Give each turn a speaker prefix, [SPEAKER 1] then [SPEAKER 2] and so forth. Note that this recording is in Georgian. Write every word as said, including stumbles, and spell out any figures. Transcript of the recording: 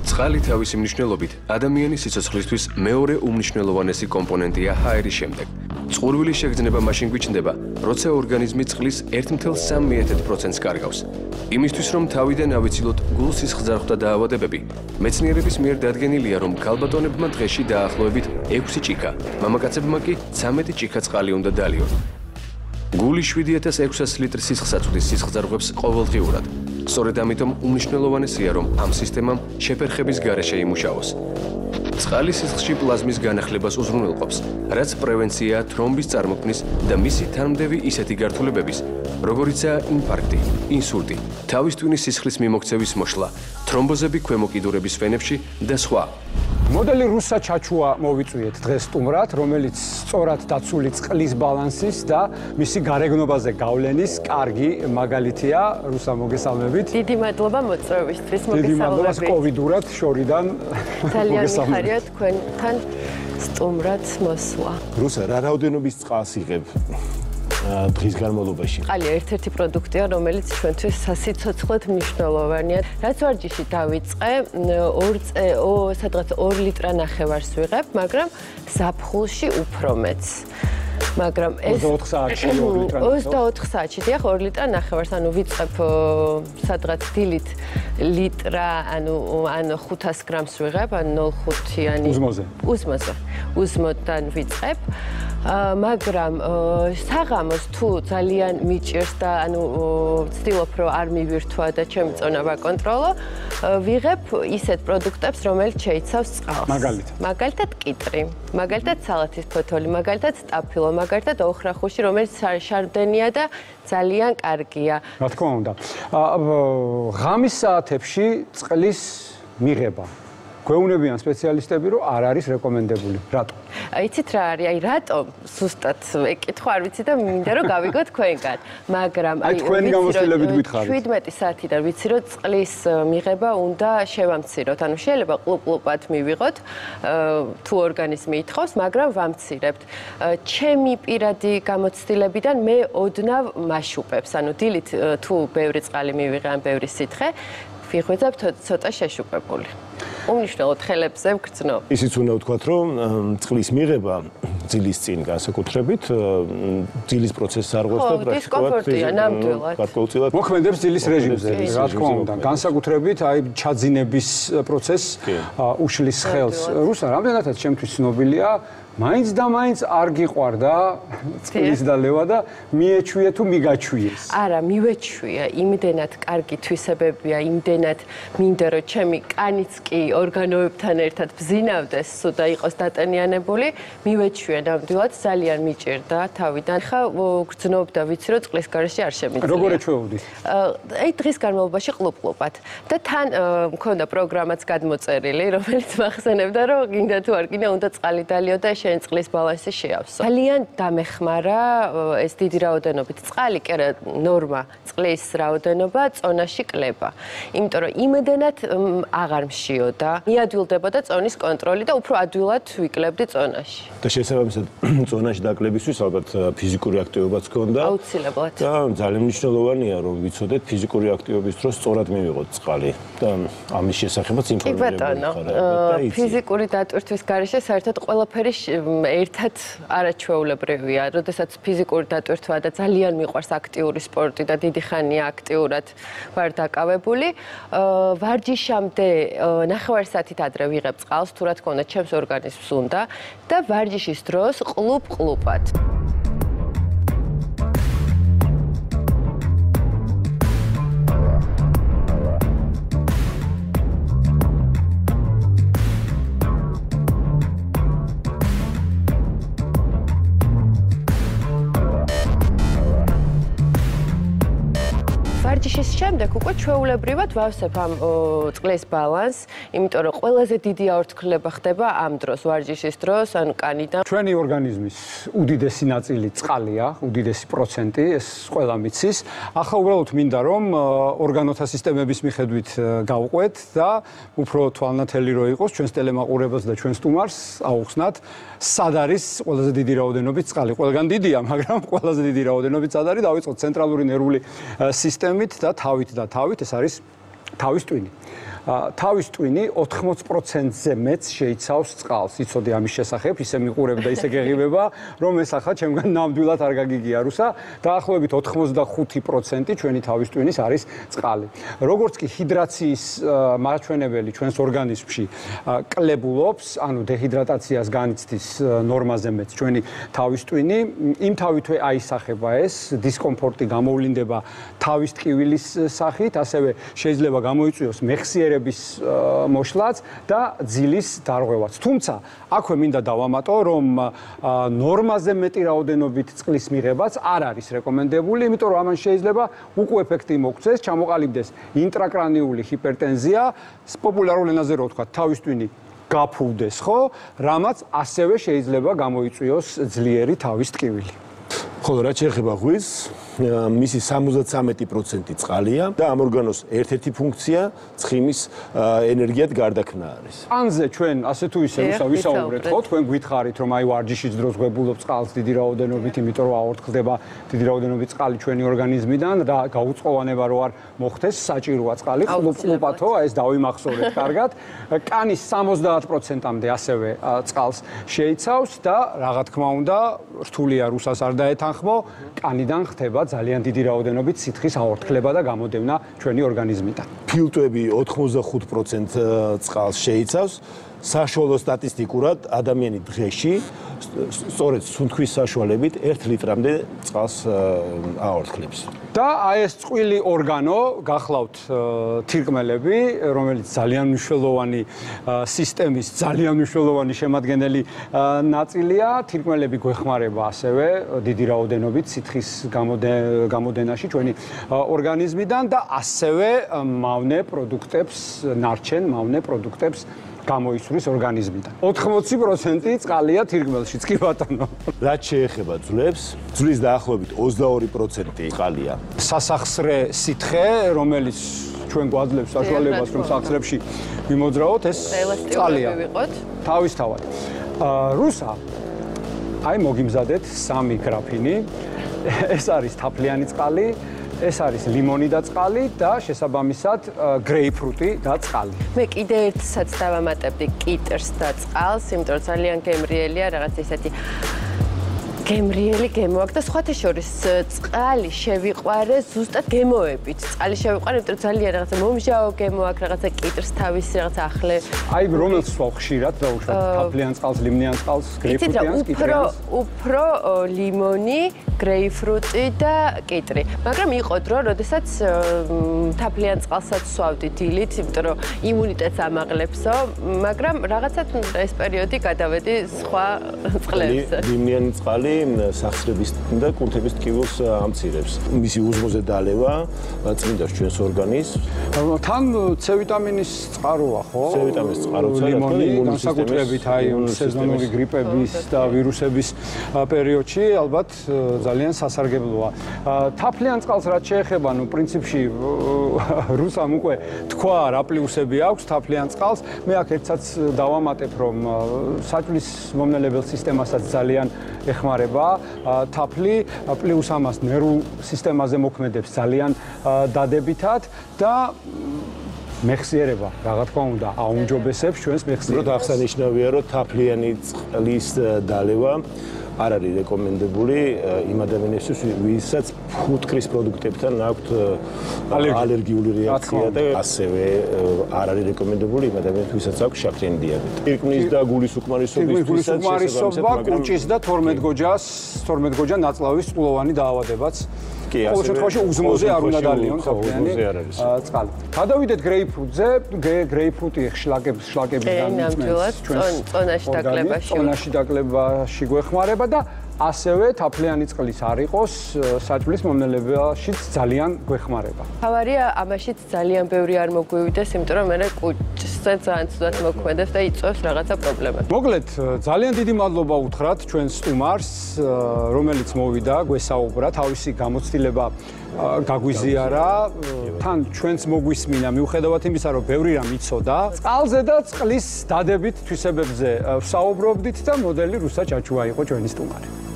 [SPEAKER 1] წყალი თავისი მნიშვნელობით ადამიანის სიცოცხლისთვის მეორე უმნიშვნელოვანესი კომპონენტია ჰაერის შემდეგ. წყურვილის შეგრძნება მაშინ გვიჩნდება, როცა ორგანიზმი წყლის ერთ მეთრ სამი პროცენტს კარგავს. იმისთვის, რომ თავიდან ავიცილოთ გულსის ხძარხვა და დაავადებები, მეცნიერების მიერ დადგენილია, რომ ქალბატონებმა დღეში დაახლოებით ექვსი ჭიქა, მამაკაცებმა კი ცამეტი ჭიქა წყალი უნდა დალიონ. გული შვიდი ათას ექვსას ლიტր სისხლს აწვდის სისხლძარღვებს ყოველდღიურად. სწორედ ამიტომ უმნიშვნელოვანესია, რომ ამ სისტემამ შეფერხების გარეშე იმუშაოს. წყალი სისხლში პლაზმის განახლებას უზრუნველყოფს, რაც პრევენციაა თრომბის წარმოქმნის და მისი თანმდევი ისეთი გართულებების, როგორიცაა ინფარქტი, ინსულტი, თავის ტვინის სისხლის მიმოქცევის მოშლა, თრომბოზები ქვემო კიდურების ვენებში და სხვა.
[SPEAKER 2] მოდელი რუსა ჩაჩუა მოვიწვიეთ დღეს სტუმრად, რომელიც სწორად დაცული წყლის ბალანსის და მისი გარეგნობაზე გავლენის კარგი მაგალითია. რუსა, მოგესალმებით.
[SPEAKER 3] დიდი მადლობა მოწვევისთვის,
[SPEAKER 2] მოგესალმებით. დიდი მადლობა კოვიდურად შორიდან.
[SPEAKER 3] ძალიან მიხარია თქვენთან სტუმრად მოსვლა.
[SPEAKER 4] რუსა, რა რაოდენობის წყალს იღებ დღის განმავლობაში?
[SPEAKER 3] წყალი ერთ-ერთი პროდუქტია, რომელიც ჩვენთვის სასიცოცხლოდ მნიშვნელოვანია. რაც ვარჯიში დავიწყე, სადღაც ორი ლიტრა ნახევარს ვიღებ, მაგრამ ზაფხულში უფრო მეც. მაგრამ ეს
[SPEAKER 2] ოცდაოთხ საათში ორი ლიტრა.
[SPEAKER 3] ოცდაოთხ საათში დიახ, ორი ლიტრა ნახევარს, ანუ ვიწყებ სადღაც დილით ლიტრა, ანუ ან ხუთას გრამს ვიღებ, ან ნულ ხუთიანი.
[SPEAKER 2] უზმოზე.
[SPEAKER 3] უზმოზე. უზმოდან ვიწყებ. მაგრამ საღამოს თუ ძალიან მიჭირს და ანუ ვცდილობ რომ არ მივირთვა და ჩემი წონა ვაკონტროლო, ვიღებ ისეთ პროდუქტებს, რომელიც შეიცავს წყალს.
[SPEAKER 2] მაგალითად.
[SPEAKER 3] მაგალითად კიტრი, მაგალითად სალათის ფოთოლი, მაგალითად სტაფილო, მაგალითად ოხრახუში, რომელიც შარდენია და ძალიან კარგია.
[SPEAKER 2] რა თქმა უნდა. ღამის საათებში წყლის მიღება გვეუბნებიან სპეციალისტები, რომ არ არის რეკომენდებული. რატო?
[SPEAKER 3] იცით რა არის? აი რატომ? ზუსტად ეკითხვა არ ვიცი და მინდა რომ გავიგო თქვენგან. მაგრამ
[SPEAKER 2] აი თქვენი გამოცდილებით გითხარით.
[SPEAKER 3] შვიდმეტი საათიდან ვიცი რომ წყლის მიღება უნდა შევამციროთ. ანუ შეიძლება ყლუპ-ყლუპად მივიღოთ, თუ ორგანიზმი ითხოვს, მაგრამ ვამცირებთ. ჩემი პირადი გამოცდილებიდან მე ოდნავ მაშუპებს. ანუ დილით თუ ბევრი წყალი მივიღე ან ბევრი სითხე, ვიღვიძებ ცოტა შეშუპებული. უმნიშვნელოდ ხელებზე ვგრძნობ.
[SPEAKER 4] ისიც უნდა ვთქვათ, რომ წყლის მიღება ძილის წინ განსაკუთრებით ძილის პროცესს არღვევს და
[SPEAKER 3] დისკომფორტია ნამდვილად.
[SPEAKER 4] გარკვეულწილად
[SPEAKER 2] მოქმედებს ძილის რეჟიმზე, რა თქმა უნდა. განსაკუთრებით აი ჩაძინების პროცესს უშლის ხელს. რუსა, რამდენადაც ჩემთვის ცნობილია, მაინც და მაინც არ გიყვარდა წყლის დალევა და მიეჩვია თუ მიგაჩვიეს.
[SPEAKER 3] არა, მივეჩვია, იმდენად კარგი თვისებებია, იმდენად მინდა რომ ჩემი კანიც კი ორგანოებთან ერთად ბზინავდეს და იყოს დატენიანებული, მივეჩვია ნამდვილად, ძალიან მიჭირდა თავიდან. ხა გრძნობ და ვიცი რომ წყლის გარეშე არ შემიძლია.
[SPEAKER 2] როგორ ეჩვეოდი?
[SPEAKER 3] აი დღის განმავლობაში ყლუპ-ყლუპად და თან მქონდა პროგრამაც გადმოწერილი, რომელიც მახსენებდა რომ გინდა თუ არ გინდა უნდა წყალი დალიო და შენ წყლის ბალანსი შეავსო. ძალიან დამეხმარა ეს დიდი რაოდენობით წყალი, კი არა, ნორმა წყლის რაოდენობა წონაში კლება. იმიტომ რომ იმდენად აღარ მშიოდა, მიადვილდებოდა წონის კონტროლი და უფრო ადვილად ვიკლებდი წონაში.
[SPEAKER 4] და შესაბამისად წონაში დაკლებისთვის ალბათ ფიზიკური აქტივობაც ჰქონდა.
[SPEAKER 3] აუცილებლად.
[SPEAKER 4] და ძალიან მნიშვნელოვანია რომ ვიცოდეთ ფიზიკური აქტივობის დროს სწორად მივიღოთ წყალი. და ამის შესახებაც ინფორმირებული
[SPEAKER 3] ხარ. ფიზიკური დატვირთვის გარეშე საერთოდ ყველაფერი ერთად არაჩვეულებრივია. როდესაც ფიზიკური დატვირთვა და ძალიან მიყვარს აქტიური სპორტი და დიდი ხანია აქტიურად ვარ დაკავებული, ვარჯიშამდე ნახევარ საათით ადრე ვიღებ წყალს, თუ რა თქმა უნდა, ჩემს ორგანიზმს უნდა და ვარჯიშის დროს ყლუპ-ყლუპად. ვარჯიშის შემდეგ უკვე ჩვეულებრივად ვავსებ ამ წყლის ბალანსს, იმიტომ რომ ყველაზე დიდი აორთქლება ხდება ამ დროს, ვარჯიშის დროს, ან კანიდან.
[SPEAKER 2] ჩვენი ორგანიზმის უდიდესი ნაწილი წყალია, უდიდესი პროცენტი, ეს ყველა მიცის. ახლა უბრალოდ მინდა რომ ორგანოთა სისტემების მიხედვით გავყვეთ და უფრო თვალნათელი რო იყოს ჩვენს ტელემაყურებელს და ჩვენს სტუმარს აუხსნათ, სად არის ყველაზე დიდი რაოდენობით წყალი. ყველგან დიდია, მაგრამ ყველაზე დიდი რაოდენობით სად არის? დავიწყოთ ცენტრალური ნერვული სისტემით და თავით და თავით ეს არის თავის ტვინი. თავის ტვინი ოთხმოცი პროცენტზე მეც შეიცავს წყალს. იცოდი ამის შესახებ, ისე მიყურებ და ისე გეღიმება, რომ ეს ახლა ჩემგან ნამდვილად არ გაგიგია რუსა. დაახლოებით ოთხმოცდახუთი პროცენტი ჩვენი თავის ტვინის არის წყალი. როგორც კი ჰიდრაციის მაჩვენებელი ჩვენს ორგანიზმში კლებულობს, ანუ დეჰიდრატაციას განიცდის ნორმაზე მეც ჩვენი თავის ტვინი, იმ თავითვე აისახება ეს დისკომფორტი გამოვლინდება თავის ტკივილის სახით, ასევე შეიძლება გამოიწვიოს მეხსიერების მოშლაც და ძილის დარღვევაც. თუმცა აქვე მინდა დავამატო, რომ ნორმაზე მეტი რაოდენობით წყლის მიღებაც არ არის რეკომენდებული, იმიტომ რომ ამან შეიძლება უკუ ეფექტი მოგვცეს, ჩამოყალიბდეს ინტრაკრანიული ჰიპერტენზია, პოპულარულ ენაზე რო ვთქვა, თავის ტვინი გაფუვდეს, ხო, რამაც ასევე შეიძლება გამოიწვიოს ძლიერი თავის ტკივილი.
[SPEAKER 4] ხოლო რაც შეეხება ღვიძლს, მისი სამოცდათვრამეტი პროცენტი წყალია და ამ ორგანოს ერთ-ერთი ფუნქცია ცხიმის ენერგიად გარდაქმნა არის.
[SPEAKER 2] ანზე ჩვენ ასე თუ ისე რუსა ვისაუბრეთ, ხო, თქვენ გითხარით, რომ აი ვარჯიშის დროს გვებულობს წყალს დიდი რაოდენობით, იმიტომ რომ აორთქლდება დიდი რაოდენობით წყალი ჩვენი ორგანიზმიდან და გაუწყოვანება რო არ მოხდეს, საჭიროა წყალი, ყლუპყლუპათო, ეს დავიმახსოვრეთ კარგად. კანის სამოცდაათ პროცენტამდე ასევე წყალს შეიცავს და რა თქმა უნდა, რთულია რუსას არ დაეთანხმო, კანიდან ხდება ძალიან დიდი რაოდენობით სითხის აორთქლება და გამოდევნა ჩვენი ორგანიზმიდან.
[SPEAKER 4] ფილტვები ოთხმოცდახუთ პროცენტს წყალს შეიცავს. საშუალო სტატისტიკურად ადამიანი დღეში სწორედ სუნთქვის საშუალებით ერთ ლიტრამდე წყალს აორთქლებს.
[SPEAKER 2] და აი ეს წყვილი ორგანო გახლავთ თირკმელები, რომელიც ძალიან მნიშვნელოვანი სისტემის ძალიან მნიშვნელოვანი შემადგენელი ნაწილია. თირკმელები გვეხმარება ასევე დიდი რაოდენობით სითხის გამოდენაში ჩვენი ორგანიზმიდან და ასევე მავნე პროდუქტებს, ნარჩენ მავნე პროდუქტებს გამოისვრის ორგანიზმიდან. ოთხმოცი პროცენტი წყალია თირკმელშიც, კი ბატონო.
[SPEAKER 4] რაც შეეხება ძვლებს, ძვლის დაახლოებით ოცდაორი პროცენტი წყალია.
[SPEAKER 2] სასახსრე სითხე, რომელიც ჩვენ გვაძლევს საშუალებას, რომ სახსრებში მიმოძრაოთ, ეს წყალია. თავისთავად. რუსა, აი მოგიმზადეთ სამი გრაფინი. ეს არის თაფლიანი წყალი, ეს არის ლიმონი და წყალი და შესაბამისად გრეიპფრუტი და წყალი.
[SPEAKER 3] მე კიდე ერთსაც დავამატებდი კიტრს და წყალს, იმიტომ რომ ძალიან გემრიელია, რაღაც ისეთი გემრიელი გემო აქვს და სხვათა შორის წყალი შევიყვარე ზუსტად გემოებით. წყალი შევიყვარე, იმიტომ რომ ძალიან რაღაცა მომჟაო გემო აქვს, რაღაცა კიტრს თავისი რაღაცა ახლე.
[SPEAKER 2] აი რომელს ვსვავ ხშირად დაუშვათ თაფლიან წყალს, ლიმნიან წყალს, გრეიპფრუტიანს, კიტრიანს.
[SPEAKER 3] უფრო ლიმონი, გრეიპფრუტი და კიტრი. მაგრამ იყო დრო, როდესაც თაფლიან წყალსაც ვსვავდი დილით, იმიტომ რომ იმუნიტეტს ამაღლებსო, მაგრამ რაღაცა ეს პერიოდი გადავედი სხვა წყლებზე.
[SPEAKER 4] ლიმნიანი წყალი სახსრების და კუნთების ტკივილს ამცირებს. მისი უზმოზე დალევა წმინდავს ჩვენს ორგანიზმს.
[SPEAKER 2] თან C ვიტამინის წყაროა, ხო?
[SPEAKER 4] C ვიტამინის წყაროა,
[SPEAKER 2] ლიმონი განსაკუთრებით აი სეზონური გრიპების და ვირუსების პერიოდში ალბათ ძალიან სასარგებლოა. თაფლიან წყალს რაც შეეხება, ნუ პრინციპში რუსამ უკვე თქვა რა პლუსები აქვს თაფლიან წყალს. მე აქ ერთსაც დავამატებ, რომ საჭმლის მომნელებელ სისტემასაც ძალიან ეხმარება თაფლი, პლუს ამას ნერვულ სისტემაზე მოქმედებს ძალიან დადებითად და მეხსიერება, რა თქმა უნდა, აუმჯობესებს ჩვენს მეხსიერებას.
[SPEAKER 4] უბრალოდ აღსანიშნავია, რომ თაფლიანი წყლის დალევა არ არის რეკომენდებული იმ ადამიანებისთვის, ვისაც ფუტკრის პროდუქტებთან აქვთ ალერგიული რეაქცია და ასევე არ არის რეკომენდებული იმ ადამიანებისთვის, ვისაც აქვს შაქრიანი დიაბეტი. თირკმლის და გულის უკმარისობისთვისაც
[SPEAKER 2] უკმარისობა კუჭის და თორმეტ გოჯას, თორმეტ გოჯა ნაწლავის წყლოვანი დაავადებაც. კი, ყოველ შემთხვევაში უზმოზე არ უნდა დალიონ თაფლიანი წყალი. გადავიდეთ გრეიპფრუტზე, გრეიპფრუტი შლაკების შლაკებიდან
[SPEAKER 3] ნამდვილად წონაში დაკლებაში.
[SPEAKER 2] წონაში დაკლებაში გვეხმარება და ასევე თაფლიანი წყლის არ იყოს საჭმლის მომნელებაშიც ძალიან გვეხმარება.
[SPEAKER 3] თავარია ამაშიც ძალიან ბევრი არ მოგვივიდეს, იმიტომ რომ მე კუჭზე ძალიან ცუდად მოქმედებს და იწვევს რაღაცა პრობლემას.
[SPEAKER 2] მოკლედ, ძალიან დიდი მადლობა უთხრათ ჩვენ სტუმარს, რომელიც მოვიდა გვესაუბრა, თავისი გამოცდილება გაგვიზიარა, თან ჩვენც მოგვისმინა, მიუხედავად იმისა, რომ ბევრი რამ იცოდა. წყალზე და წყლის დადებით თვისებებზე ვსაუბრობდით და მოდელი რუსა ჩაჩუა იყო ჩვენი სტუმარი.